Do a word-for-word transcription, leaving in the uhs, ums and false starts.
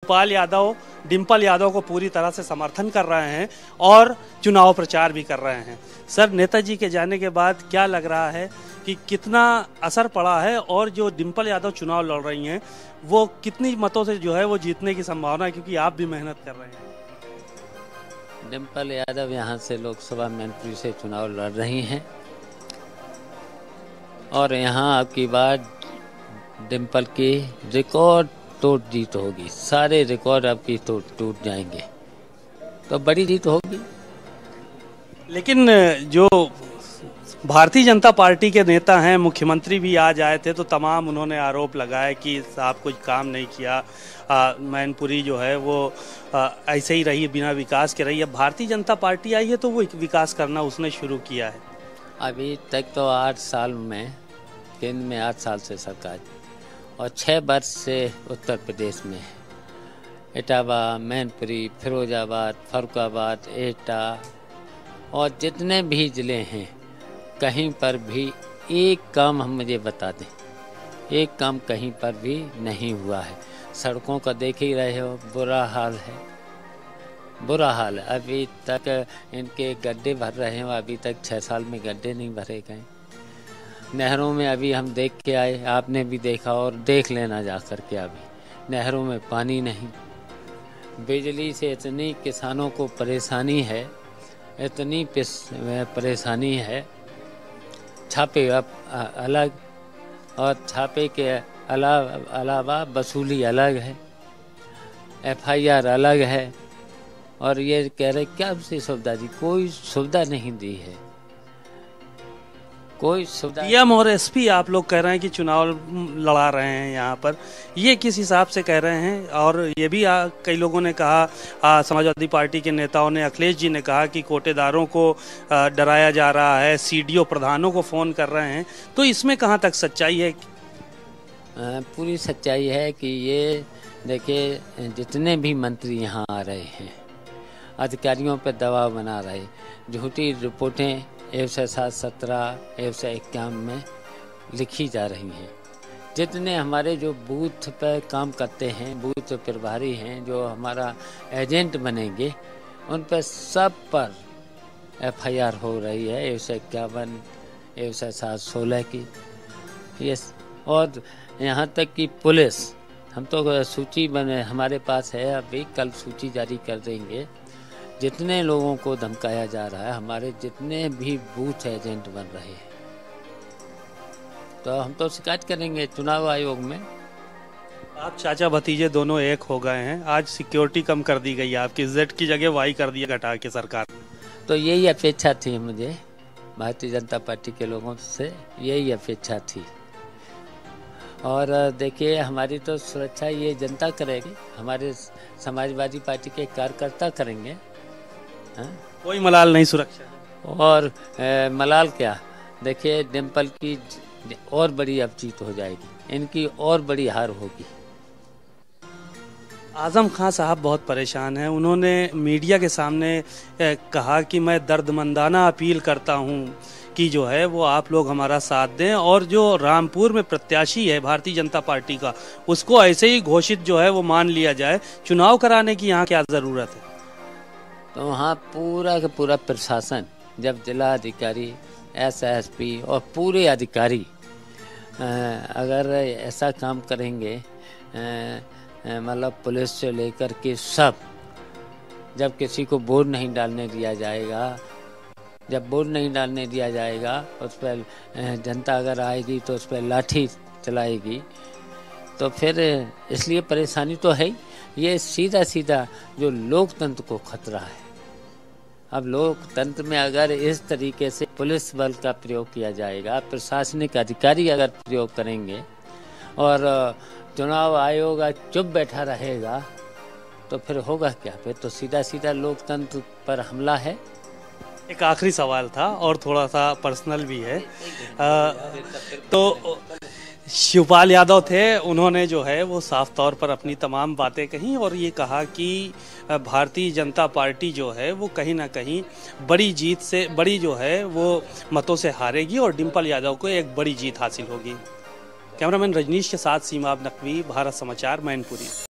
शिवपाल यादव डिम्पल यादव को पूरी तरह से समर्थन कर रहे हैं और चुनाव प्रचार भी कर रहे हैं। सर, नेताजी के जाने के बाद क्या लग रहा है कि कितना असर पड़ा है और जो डिम्पल यादव चुनाव लड़ रही हैं वो कितनी मतों से जो है वो जीतने की संभावना है, क्योंकि आप भी मेहनत कर रहे हैं। डिम्पल यादव यहाँ से लोकसभा मैनपुरी से चुनाव लड़ रही हैं और यहाँ अब की बार डिम्पल की रिकॉर्ड तोड़ जीत होगी। सारे रिकॉर्ड अब की टूट टूट जाएंगे, तो बड़ी जीत होगी। लेकिन जो भारतीय जनता पार्टी के नेता हैं, मुख्यमंत्री भी आज आए थे, तो तमाम उन्होंने आरोप लगाए कि साहब कुछ काम नहीं किया, मैनपुरी जो है वो आ, ऐसे ही रही, बिना विकास के रही। अब भारतीय जनता पार्टी आई है तो वो विकास करना उसने शुरू किया है। अभी तक तो आठ साल में केंद्र में आठ साल से सरकार और छः वर्ष से उत्तर प्रदेश में इटावा, मैनपुरी, फिरोजाबाद, फरुखाबाद, एटा और जितने भी ज़िले हैं, कहीं पर भी एक काम हम मुझे बता दें, एक काम कहीं पर भी नहीं हुआ है। सड़कों का देख ही रहे हो, बुरा हाल है, बुरा हाल है। अभी तक इनके गड्ढे भर रहे हैं, अभी तक छः साल में गड्ढे नहीं भरे गए। नहरों में अभी हम देख के आए, आपने भी देखा और देख लेना जा कर के, अभी नहरों में पानी नहीं। बिजली से इतनी किसानों को परेशानी है, इतनी परेशानी है। छापे अब अलग और छापे के अलावा अलावा वसूली अलग है, एफ आई आर अलग है। और ये कह रहे क्या से सुविधा दी, कोई सुविधा नहीं दी है, कोई सुविधा। डी एम और एस पी आप लोग कह रहे हैं कि चुनाव लड़ा रहे हैं यहाँ पर, ये किस हिसाब से कह रहे हैं? और ये भी आ, कई लोगों ने कहा, आ, समाजवादी पार्टी के नेताओं ने, अखिलेश जी ने कहा कि कोटेदारों को आ, डराया जा रहा है, सी डी ओ प्रधानों को फ़ोन कर रहे हैं। तो इसमें कहाँ तक सच्चाई है? आ, पूरी सच्चाई है कि ये देखिए, जितने भी मंत्री यहाँ आ रहे हैं, अधिकारियों पर दबाव बना रहे, झूठी रिपोर्टें एक सौ सात सत्रह एक सौ इक्यावन में लिखी जा रही हैं। जितने हमारे जो बूथ पर काम करते हैं, बूथ प्रभारी हैं, जो हमारा एजेंट बनेंगे, उन पर सब पर एफ आई आर हो रही है, एक सौ इक्यावन एक सौ सात सोलह की। ये और यहाँ तक कि पुलिस, हम तो सूची बने हमारे पास है, अभी कल सूची जारी कर देंगे। जितने लोगों को धमकाया जा रहा है, हमारे जितने भी बूथ एजेंट बन रहे हैं, तो हम तो शिकायत करेंगे चुनाव आयोग में। आप चाचा भतीजे दोनों एक हो गए हैं, आज सिक्योरिटी कम कर दी गई है, आपकी जेड की जगह वाई कर दिया घटा के सरकार। तो यही अपेक्षा थी मुझे, भारतीय जनता पार्टी के लोगों से यही अपेक्षा थी। और देखिए, हमारी तो सुरक्षा ये जनता करेगी, हमारे समाजवादी पार्टी के कार्यकर्ता करेंगे। हाँ? कोई मलाल नहीं सुरक्षा। और ए, मलाल क्या, देखिए डिम्पल की और बड़ी अब जीत हो जाएगी, इनकी और बड़ी हार होगी। आजम खान साहब बहुत परेशान हैं। उन्होंने मीडिया के सामने कहा कि मैं दर्दमंदाना अपील करता हूं कि जो है वो आप लोग हमारा साथ दें, और जो रामपुर में प्रत्याशी है भारतीय जनता पार्टी का, उसको ऐसे ही घोषित जो है वो मान लिया जाए। चुनाव कराने की यहाँ क्या ज़रूरत है? तो वहाँ पूरा का पूरा प्रशासन, जब जिला अधिकारी, एस एस पी और पूरे अधिकारी अगर ऐसा काम करेंगे, मतलब पुलिस से लेकर के सब, जब किसी को वोट नहीं डालने दिया जाएगा, जब वोट नहीं डालने दिया जाएगा, उस पर जनता अगर आएगी तो उस पर लाठी चलाएगी, तो फिर इसलिए परेशानी तो है। ये सीधा सीधा जो लोकतंत्र को खतरा है। अब लोकतंत्र में अगर इस तरीके से पुलिस बल का प्रयोग किया जाएगा, प्रशासनिक अधिकारी अगर प्रयोग करेंगे और चुनाव आयोग चुप बैठा रहेगा, तो फिर होगा क्या? फिर तो सीधा सीधा लोकतंत्र पर हमला है। एक आखिरी सवाल था और थोड़ा सा पर्सनल भी है। आ, तो शिवपाल यादव थे, उन्होंने जो है वो साफ तौर पर अपनी तमाम बातें कहीं और ये कहा कि भारतीय जनता पार्टी जो है वो कहीं ना कहीं बड़ी जीत से, बड़ी जो है वो मतों से हारेगी और डिम्पल यादव को एक बड़ी जीत हासिल होगी। कैमरामैन रजनीश के साथ सीमाब नकवी, भारत समाचार, मैनपुरी।